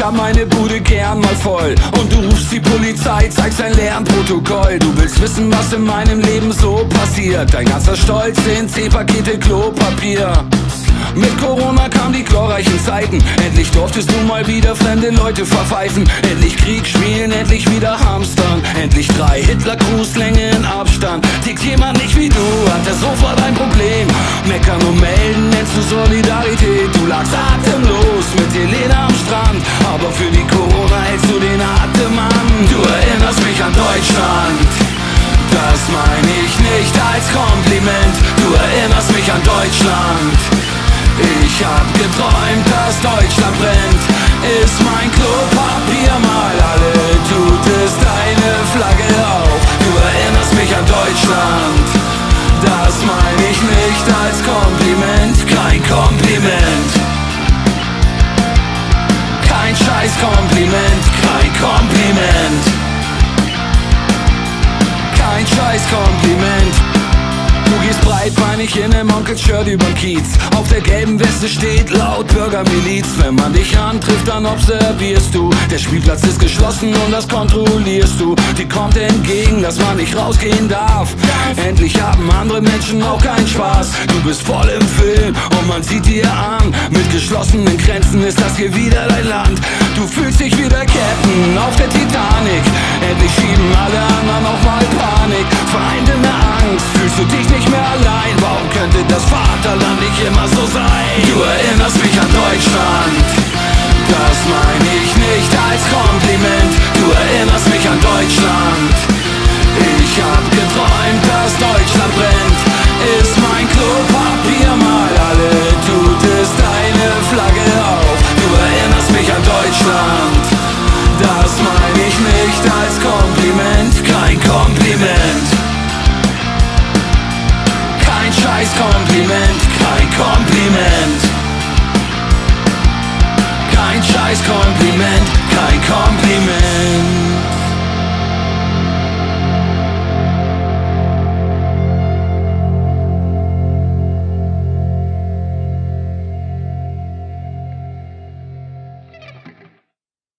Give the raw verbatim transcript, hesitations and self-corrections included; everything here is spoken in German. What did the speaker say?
haben meine Bude gern mal voll. Und du rufst die Polizei, zeigst ein Lernprotokoll. Du willst wissen, was in meinem Leben so passiert. Dein ganzer Stolz in zehn Pakete Klopapier. Mit Corona kamen die glorreichen Zeiten. Endlich durftest du mal wieder fremde Leute verpfeifen. Endlich Krieg spielen, endlich wieder hamstern. Endlich drei Hitler-Grußlänge in Abstand. Tickt jemand nicht wie du, hat er sofort ein Problem. Meckern und melden nennst du Solidarität. Du lagst atemlos mit Helena am Strand, aber für die Corona hältst du den Atem an. Du erinnerst mich an Deutschland, das meine ich nicht als Kompliment. Du erinnerst mich an Deutschland. Ich hab geträumt, dass Deutschland brennt. Ist mein Klopapier mal alle, tut es deine Flagge auch. Du erinnerst mich an Deutschland, das meine ich nicht als Kompliment. Kein Kompliment, kein scheiß Kompliment, kein Kompliment, kein scheiß Kompliment. Du gehst breitbeinig in nem Onkel-Shirt übern Kiez. Auf der gelben Weste steht laut Bürgermiliz. Wenn man dich antrifft, dann observierst du. Der Spielplatz ist geschlossen und das kontrollierst du. Die kommt entgegen, dass man nicht rausgehen darf. Endlich haben andere Menschen auch keinen Spaß. Du bist voll im Film und man sieht dir an. Mit geschlossenen Grenzen ist das hier wieder dein Land. Du fühlst dich wie der Captain auf der Titanic. Endlich schieben alle anderen auch mal Panik. Vereint in der Angst, fühlst du dich nicht mehr allein. Warum könnte das Vaterland nicht immer so sein? Du erinnerst mich an Deutschland, das meine ich nicht als Kompliment. Du erinnerst mich an Deutschland. Ich hab geträumt, dass Deutschland brennt. Ist mein Klopapier mal alle, tut es deine Flagge auch. Du erinnerst mich an Deutschland, das meine ich nicht als Kompliment. Kein Kompliment, kein scheiß Kompliment, kein Kompliment, kein scheiß Kompliment, kein Kompliment.